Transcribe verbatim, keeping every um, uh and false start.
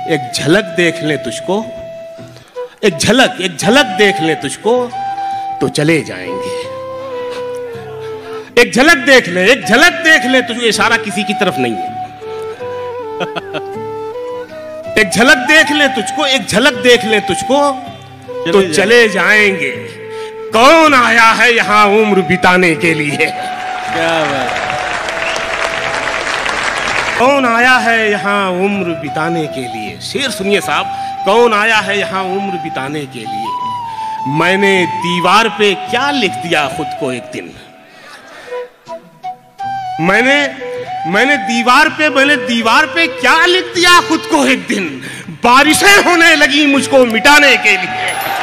एक झलक देख ले तुझको, एक झलक एक झलक देख ले तुझको तो चले जाएंगे। एक झलक देख ले, एक झलक देख ले तुझको, इशारा किसी की तरफ नहीं है। एक झलक देख ले तुझको, एक झलक देख ले तुझको तो चले जाएंगे। कौन आया है यहां उम्र बिताने के लिए? क्या बात। कौन आया है यहां उम्र बिताने के लिए? शेर सुनिए साहब, कौन आया है यहां उम्र बिताने के लिए? मैंने दीवार पे क्या लिख दिया खुद को एक दिन। मैंने मैंने दीवार पे मैंने दीवार पे क्या लिख दिया खुद को एक दिन। बारिशें होने लगी मुझको मिटाने के लिए।